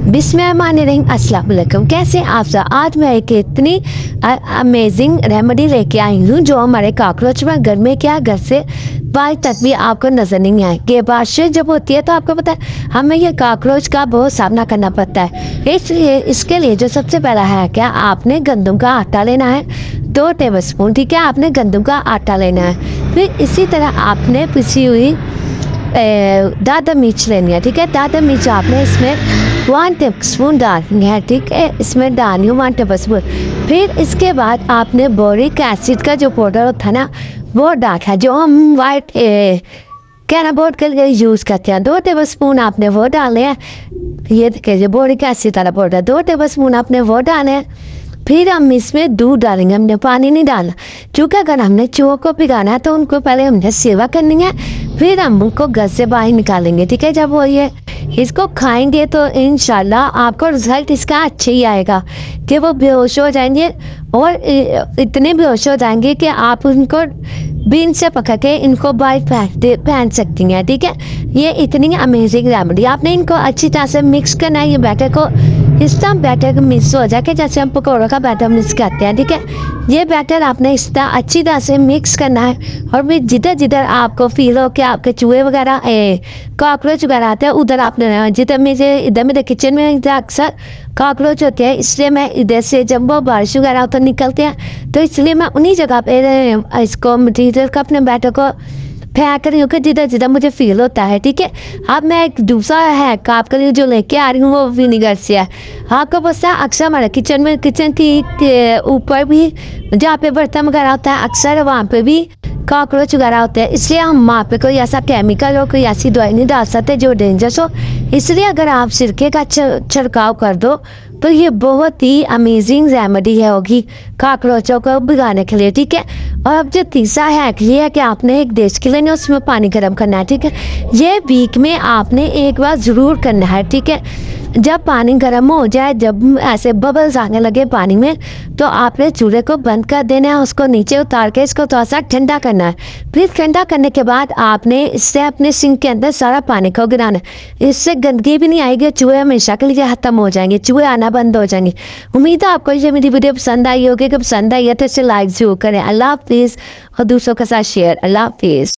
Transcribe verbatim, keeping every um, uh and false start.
बिस्मिल्लाहिर्रहमानिर्रहीम, अस्सलाम वालेकुम। कैसे आप सब? आज मैं एक इतनी अमेजिंग रेमेडी लेके आई हूँ जो हमारे कॉकरोच में घर में क्या घर से बाहर तक भी आपको नज़र नहीं आए। बारिश जब होती है तो आपको पता है हमें ये कॉकरोच का बहुत सामना करना पड़ता है। इसलिए इसके लिए जो सबसे पहला है क्या, आपने गंदम का आटा लेना है दो टेबल स्पून। ठीक है, आपने गंदम का आटा लेना है। फिर इसी तरह आपने पिसी हुई दादा मिर्च लेनी है। ठीक है, दादा मिर्च आपने इसमें वन टेबल स्पून डालनी है। ठीक है, इसमें डालनी है वन टेबल स्पून। फिर इसके बाद आपने बोरिक एसिड का जो पाउडर होता है ना वो डाला, जो हम वाइट कैरम बोर्ड के लिए यूज़ करते हैं। दो टेबल स्पून आपने वो डाले हैं। ये देखिए बोरिक एसिड वाला पाउडर दो टेबल स्पून आपने वो डाले हैं। फिर हम इसमें दूध डालेंगे, हमने पानी नहीं डालना, क्योंकि अगर हमने चूहों को भिगाना है तो उनको पहले हमने सेवा करनी है, फिर हम उनको घर से बाहर निकालेंगे। ठीक है, जब वो ये इसको खाएंगे तो इंशाल्लाह आपको रिजल्ट इसका अच्छा ही आएगा कि वो बेहोश हो जाएंगे और इतने बेहोश हो जाएंगे कि आप उनको बीन से पकड़ के इनको बाहर फेंक पहन सकती हैं। ठीक है, ये इतनी अमेजिंग रेमेडी। आपने इनको अच्छी तरह से मिक्स करना है। ये बैटर को इस तरह बैटर मिक्स हो जाए कि जैसे हम पकौड़ों का बैटर मिक्स करते हैं। ठीक है, ये बैटर आपने इस तरह अच्छी तरह से मिक्स करना है। और फिर जिधर जिधर आपको फील हो कि आपके चूहे वगैरह कॉकरोच वगैरह आते हैं उधर आपने, जिधर मेरे इधर मेरे किचन में इधर अक्सर कॉकरोच होते हैं, इसलिए मैं इधर से जब वो बारिश वगैरह तो निकलते हैं तो इसलिए मैं उन्हीं जगह पे इसको मटीरियल का अपने बैटर को फेंक रही हूँ कि जिधर जिधर मुझे फील होता है। ठीक है, अब मैं एक दूसरा है काप के लिए जो लेके आ रही हूँ वो विनीगर से है। आपको पता है अक्सर हमारे किचन में किचन की ऊपर भी जहाँ पे बर्तन वगैरह होता है अक्सर वहाँ पे भी कॉकरोच वगैरह होते हैं, इसलिए हम वहाँ पे कोई ऐसा केमिकल हो कोई ऐसी दवाई नहीं डाल सकते जो डेंजरस हो। इसलिए अगर आप सिरके का छिड़काव कर दो तो ये बहुत ही अमेजिंग रेमेडी है होगी कॉकरोचों को भगाने के लिए। ठीक है, और अब जो तीसरा है ये है कि आपने एक देश के लिए उसमें पानी गर्म करना है। ठीक है, ये वीक में आपने एक बार ज़रूर करना है। ठीक है, जब पानी गर्म हो जाए, जब ऐसे बबल्स आने लगे पानी में, तो आपने चूल्हे को बंद कर देना है, उसको नीचे उतार के इसको थोड़ा सा ठंडा करना है। फिर ठंडा करने के बाद आपने इससे अपने सिंक के अंदर सारा पानी को गिराना है। इससे गंदगी भी नहीं आएगी, चूहे हमेशा के लिए खत्म हो जाएंगे, चूहे आना बंद हो जाएंगे। उम्मीद है आपको ये मेरी वीडियो पसंद आई होगी। अगर पसंद आई है तो इसे लाइक जरूर करें। अल्लाह हाफिज़, और दूसरों के साथ शेयर। अल्लाह हाफिज़।